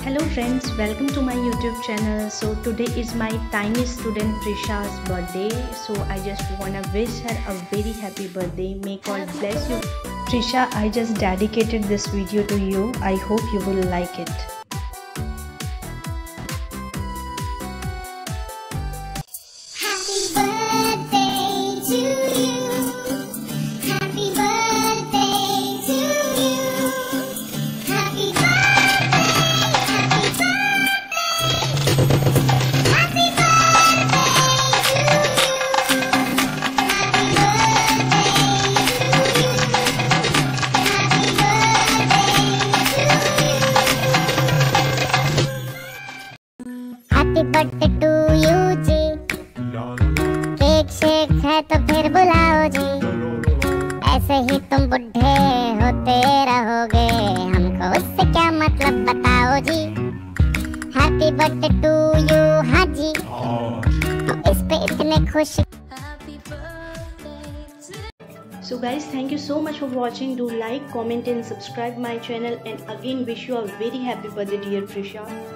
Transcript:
Hello friends, welcome to my YouTube channel. So today is my tiny student Prisha's birthday. So I just wanna wish her a very happy birthday. May God bless you. Prisha, I just dedicated this video to you. I hope you will like it. Happy birthday to you. Happy birthday to you. Happy birthday. Happy birthday. Happy birthday to you. Happy birthday to you जी। Cake shake है तो फिर बुलाओ जी। ऐसे ही तुम बुढ़े होते रहोगे, हमको उससे क्या मतलब बताओ जी। हैप्पी बर्थडे टू यू हाँ जी, तो इस पे इतने खुश। So guys, thank you so much for watching. Do like, comment and subscribe my channel, and again wish you a very happy birthday dear Prisha.